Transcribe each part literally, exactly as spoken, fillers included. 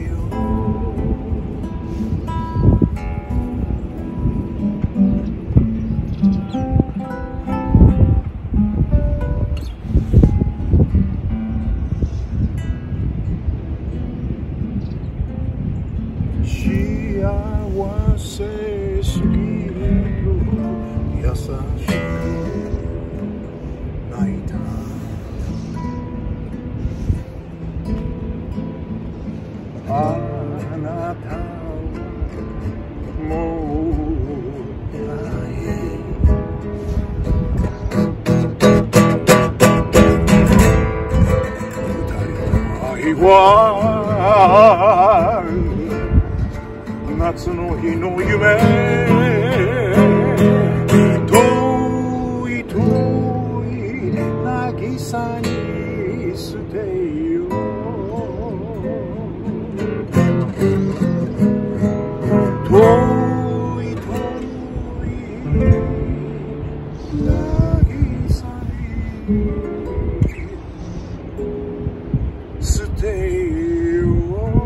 夏の日の夢、遠い遠い渚に捨てよう。遠い遠い渚に捨てよう。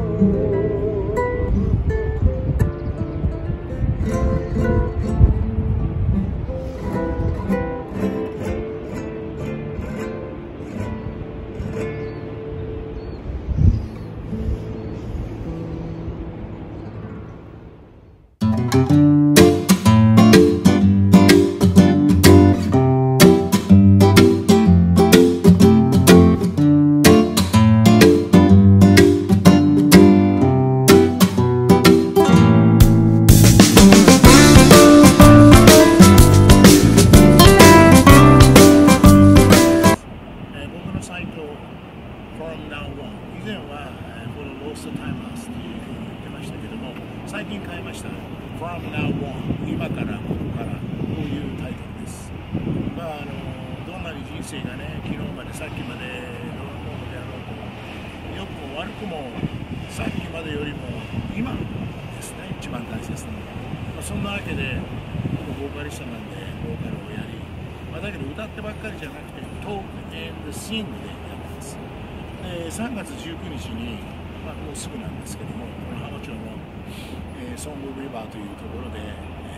最近変えました。From now on 今からここからこういうタイトルです。まああのどんなに人生がね、昨日までさっきまでどうのこうのであろうと、良くも悪くもさっきまでよりも今ですね、一番大切なのは。まあ、そんなわけで僕ボーカリストなんでボーカルをやり、まあ、だけど歌ってばっかりじゃなくてトーク&シングでやってます。でさんがつじゅうくにちに、まあ、もうすぐなんですけども、この浜町のえー、ソングリバーというところで、えー、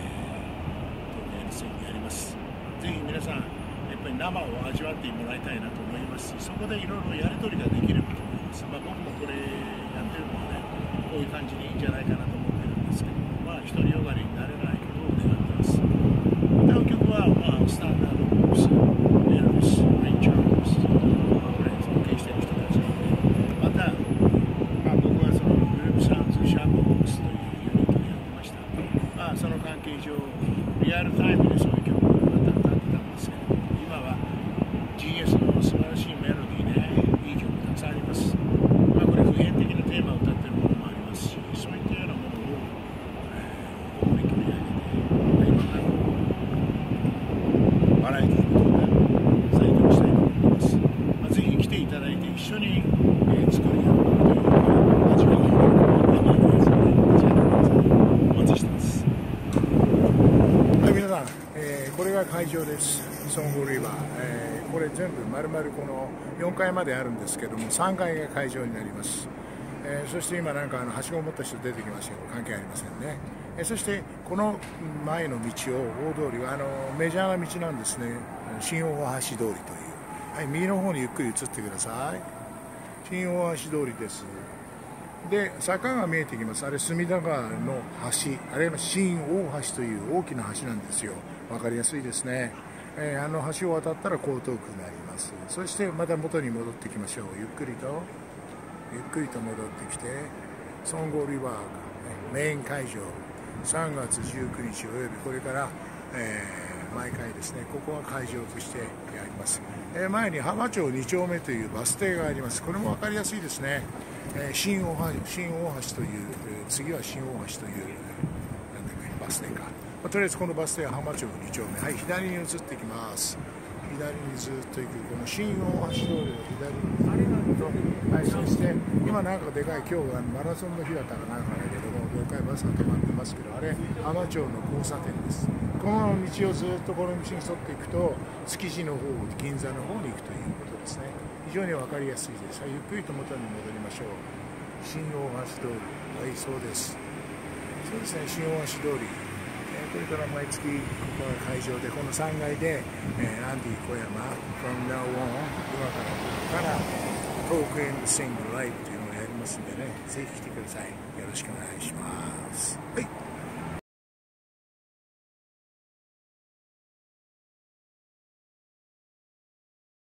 トーク&シングやります。ぜひ皆さんやっぱり生を味わってもらいたいなと思いますし、そこでいろいろやり取りができればと思います。まあ、僕もこれやってるのはね、こういう感じでいいんじゃないかなと思ってるんですけど、まあ独りよがりになれないことを願ってます。歌う曲は、まあ、スタンダードブルース、エルビス、レイ・チャールズ、これ尊敬している人たちなので、また、まあ、僕はそのグループサウンズシャープボックスというまあ、その関係上、リアルタイムでそういう曲をまた歌ってたんですけど、今は ジーエス の素晴らしいメロディーでいい曲たくさんあります。まあ、これ普遍的なテーマを歌ってるものもありますし、そういったようなものを、えー、大きく取り上げて、まあ、いろんなバラエティーの動画を再現したいと思っています。まあ、ぜひ来ていただいて一緒に、えー、作り上げるという味わいをお待ちしてます。 皆さん、えー、これが会場です。ソングリバー、えー、これ全部丸々このよんかいまであるんですけども、さんがいが会場になります。えー、そして今なんかあのはしごを持った人出てきましたけど関係ありませんね。えー、そしてこの前の道を大通りはあのメジャーな道なんですね。新大橋通りという、はい、右の方にゆっくり移ってください。新大橋通りです。で坂が見えてきます。あれ隅田川の橋、あれが新大橋という大きな橋なんですよ。分かりやすいですね。えー、あの橋を渡ったら江東区になります。そしてまた元に戻ってきましょう。ゆっくりとゆっくりと戻ってきて、ソンゴリバーメイン会場さんがつじゅうくにちおよびこれから、えー、毎回ですね、ここは会場としてやります。えー、前に浜町に丁目というバス停があります。これも分かりやすいですね。えー、新大橋、新大橋という、えー、次は新大橋という、なんだっけ、バス停か、まあ、とりあえずこのバス停は浜町に丁目、はい、左に移ってきます。左にずっと行くこの新大橋通りを左にあれなんと、はい、そして今なんかでかい、今日はマラソンの日だったかなんかだけども、でかいバスが止まってますけど、あれ浜町の交差点です。この道をずっとこの道に沿っていくと築地の方、銀座の方に行くということですね。非常に分かりやすいです。はい、ゆっくりと元に戻りましょう。 新大橋通り、はい、そうです。そうですね、新大橋通り、えー、これから毎月ここが会場で、このさんがいで、えー、アンディ小山 From Now On 今からここからトークエンドシングルライブというのをやりますんでね、ぜひ来てください。よろしくお願いします。はい。